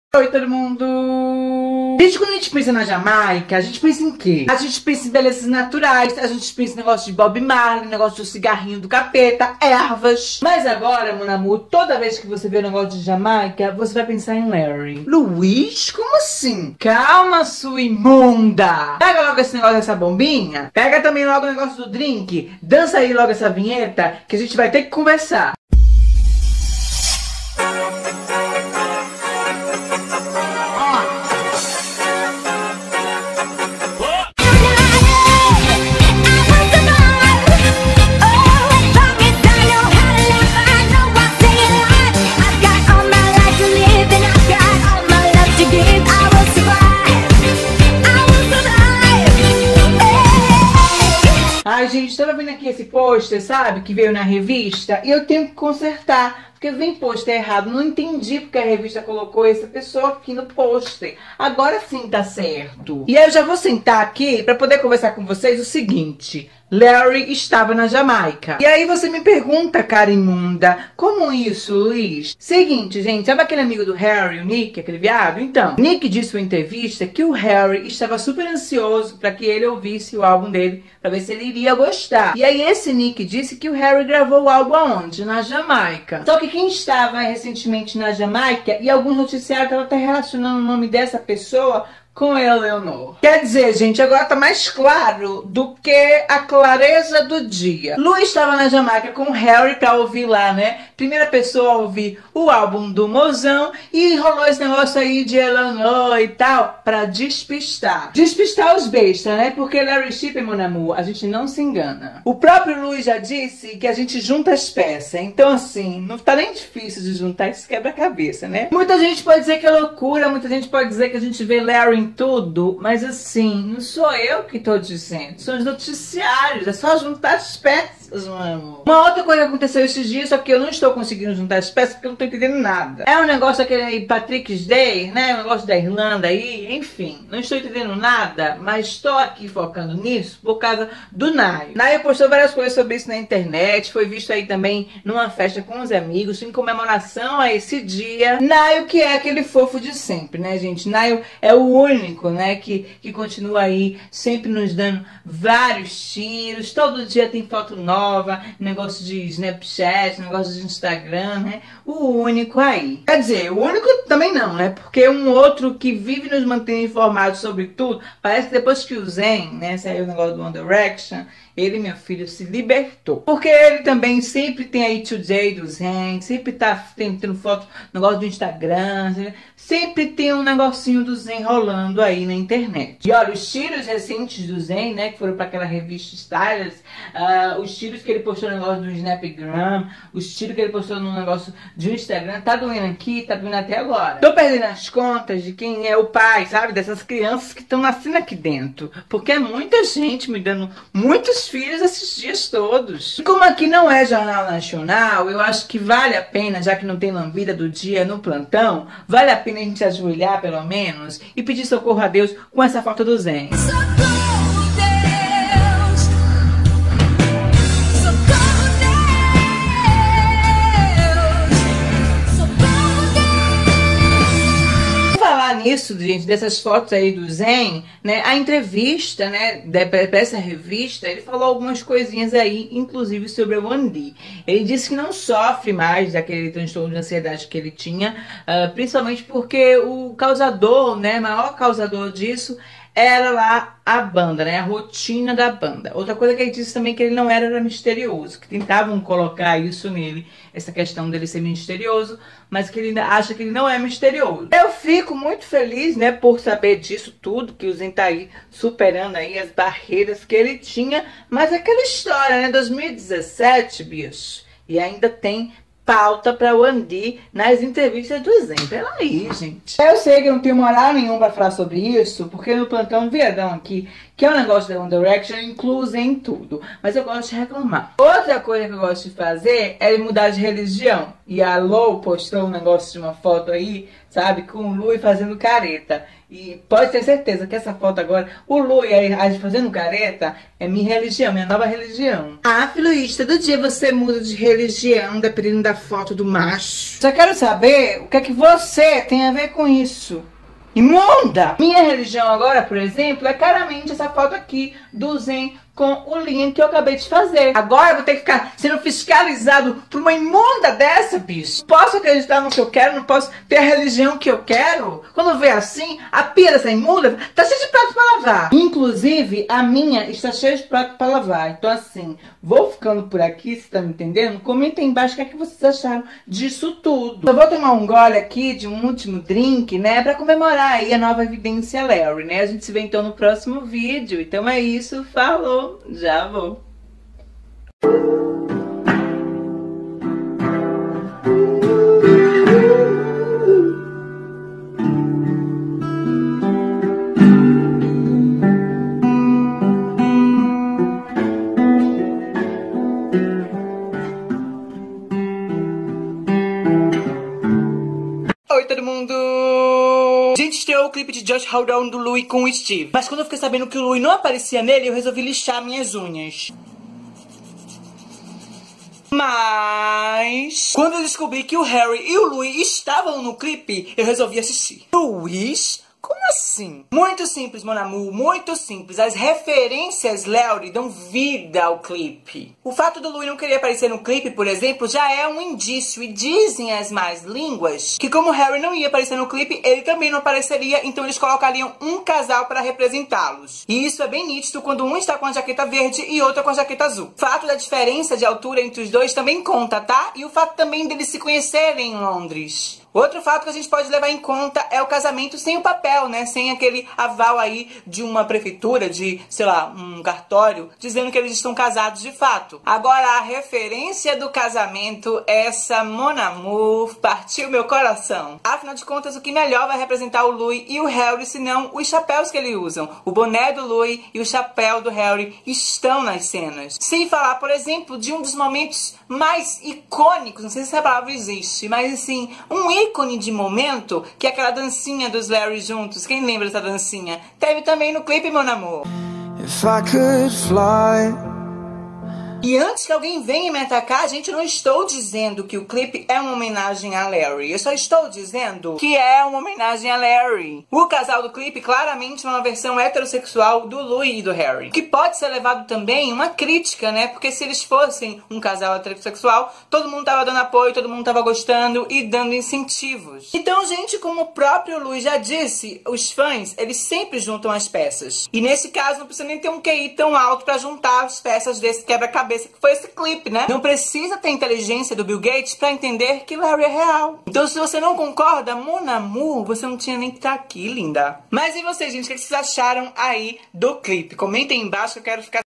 Oi, todo mundo! Gente, quando a gente pensa na Jamaica, a gente pensa em quê? A gente pensa em belezas naturais, a gente pensa em negócio de Bob Marley, negócio do cigarrinho do capeta, ervas. Mas agora, meu amor, toda vez que você vê o negócio de Jamaica, você vai pensar em Larry. Luiz? Como assim? Calma, sua imunda! Pega logo esse negócio dessa bombinha, pega também logo o negócio do drink, dança aí logo essa vinheta, que a gente vai ter que conversar. Ai, gente, tava vendo aqui esse pôster, sabe? Que veio na revista. E eu tenho que consertar. Porque vem pôster errado. Não entendi porque a revista colocou essa pessoa aqui no pôster. Agora sim tá certo. E aí eu já vou sentar aqui pra poder conversar com vocês o seguinte. Larry estava na Jamaica. E aí você me pergunta, cara imunda, como isso, Luiz? Seguinte, gente, sabe aquele amigo do Harry, o Nick, aquele viado? Então, Nick disse em uma entrevista que o Harry estava super ansioso para que ele ouvisse o álbum dele, para ver se ele iria gostar. E aí esse Nick disse que o Harry gravou o álbum aonde? Na Jamaica. Só que quem estava recentemente na Jamaica, e alguns noticiários estavam até relacionando o nome dessa pessoa com Eleanor. Quer dizer, gente, agora tá mais claro do que a clareza do dia. Lu estava na Jamaica com o Harry pra ouvir lá, né? Primeira pessoa a ouvir o álbum do Mozão e rolou esse negócio aí de Eleanor e tal pra despistar. Despistar os bestas, né? Porque Larry Ship, mon amour, a gente não se engana. O próprio Luiz já disse que a gente junta as peças. Então, assim, não tá nem difícil de juntar esse quebra-cabeça, né? Muita gente pode dizer que é loucura, muita gente pode dizer que a gente vê Larry em tudo, mas assim, não sou eu que tô dizendo, são os noticiários, é só juntar as peças, meu amor. Uma outra coisa que aconteceu esses dias, só que eu não estou conseguindo juntar as peças porque eu não tô entendendo nada. É um negócio daquele aí, Patrick's Day, né, um negócio da Irlanda aí, enfim, não estou entendendo nada, mas estou aqui focando nisso por causa do Naio. Naio postou várias coisas sobre isso na internet, foi visto aí também numa festa com os amigos, em comemoração a esse dia. Naio que é aquele fofo de sempre, né, gente? Naio é o único, né, que continua aí sempre nos dando vários tiros, todo dia tem foto nova, negócio de Snapchat, negócio de Instagram, né, o único aí. Quer dizer, o único também não, né, porque um outro que vive nos mantendo informados sobre tudo, parece que depois que o Zayn, né, saiu o negócio do One Direction, ele, meu filho, se libertou. Porque ele também sempre tem aí Today do Zayn, sempre tá tendo foto, negócio do Instagram, sempre tem um negocinho do Zayn rolando aí na internet. E olha, os tiros recentes do Zayn, né, que foram para aquela revista Stylus, os tiros que ele postou no negócio do Snapgram, os tiros que ele postou no negócio do Instagram, tá doendo aqui, tá doendo até agora. Tô perdendo as contas de quem é o pai, sabe, dessas crianças que estão nascendo aqui dentro. Porque é muita gente me dando muitos filhos esses dias todos. E como aqui não é Jornal Nacional, eu acho que vale a pena, já que não tem lambida do dia no plantão, vale a pena a gente ajoelhar pelo menos e pedir socorro a Deus com essa foto do Zayn. Nisso, gente, dessas fotos aí do Zayn, né, a entrevista, né, dessa revista, ele falou algumas coisinhas aí, inclusive sobre a One D. Ele disse que não sofre mais daquele transtorno de ansiedade que ele tinha, principalmente porque o causador, né, maior causador disso era lá a banda, né, a rotina da banda. Outra coisa que ele disse também que ele não era misterioso, que tentavam colocar isso nele, essa questão dele ser misterioso, mas que ele ainda acha que ele não é misterioso. Eu fico muito feliz, né, por saber disso tudo, que o Zayn tá aí superando aí as barreiras que ele tinha, mas aquela história, né, 2017, bicho, e ainda tem pauta pra One D nas entrevistas do Zayn. Peraí, gente. Eu sei que eu não tenho moral nenhuma pra falar sobre isso, porque no plantão viadão aqui, que é um negócio da One Direction, incluso em tudo. Mas eu gosto de reclamar. Outra coisa que eu gosto de fazer é mudar de religião. E a Lou postou um negócio de uma foto aí, sabe, com o Lui fazendo careta. E pode ter certeza que essa foto agora, o Lui aí fazendo careta, é minha religião, minha nova religião. Ah, Luiz, todo dia você muda de religião, dependendo da foto do macho. Só quero saber o que é que você tem a ver com isso. Imunda! Minha religião agora, por exemplo, é claramente essa foto aqui do Zen com o link que eu acabei de fazer. Agora eu vou ter que ficar sendo fiscalizado por uma imunda dessa, bicho. Posso acreditar no que eu quero, não posso ter a religião que eu quero? Quando vê assim, a pia dessa imunda tá cheia de prato pra lavar. Inclusive, a minha está cheia de prato pra lavar. Então assim, vou ficando por aqui, você tá me entendendo? Comenta aí embaixo o que é que vocês acharam disso tudo. Eu vou tomar um gole aqui de um último drink, né? Pra comemorar aí a nova evidência Larry, né? A gente se vê então no próximo vídeo. Então é isso, falou! Já vou. Oi, todo mundo! Gente, estreou o clipe de Just Hold On do Louis com o Steve. Mas quando eu fiquei sabendo que o Louis não aparecia nele, eu resolvi lixar minhas unhas. Mas quando eu descobri que o Harry e o Louis estavam no clipe, eu resolvi assistir. Louis? Como assim? Muito simples, mon amour, muito simples. As referências Larry dão vida ao clipe. O fato do Louis não querer aparecer no clipe, por exemplo, já é um indício. E dizem as más línguas que como o Harry não ia aparecer no clipe, ele também não apareceria, então eles colocariam um casal para representá-los. E isso é bem nítido quando um está com a jaqueta verde e outro com a jaqueta azul. O fato da diferença de altura entre os dois também conta, tá? E o fato também deles se conhecerem em Londres. Outro fato que a gente pode levar em conta é o casamento sem o papel, né? Sem aquele aval aí de uma prefeitura, de, sei lá, um cartório, dizendo que eles estão casados de fato. Agora, a referência do casamento, essa mon amour, partiu meu coração. Afinal de contas, o que melhor vai representar o Louis e o Harry, senão os chapéus que eles usam. O boné do Louis e o chapéu do Harry estão nas cenas. Sem falar, por exemplo, de um dos momentos mais icônicos, não sei se essa palavra existe, mas assim, um ícone de momento, que é aquela dancinha dos Larry juntos. Quem lembra dessa dancinha? Teve também no clipe, meu amor. If I could fly. E antes que alguém venha me atacar, gente, eu não estou dizendo que o clipe é uma homenagem a Larry. Eu só estou dizendo que é uma homenagem a Larry. O casal do clipe claramente é uma versão heterossexual do Louis e do Harry. Que pode ser levado também uma crítica, né? Porque se eles fossem um casal heterossexual, todo mundo tava dando apoio, todo mundo tava gostando e dando incentivos. Então, gente, como o próprio Louis já disse, os fãs, eles sempre juntam as peças. E nesse caso, não precisa nem ter um QI tão alto pra juntar as peças desse quebra-cabeça que foi esse clipe, né? Não precisa ter inteligência do Bill Gates pra entender que Larry é real. Então, se você não concorda, mon amour, você não tinha nem que estar aqui, linda. Mas e vocês, gente? O que vocês acharam aí do clipe? Comentem aí embaixo que eu quero ficar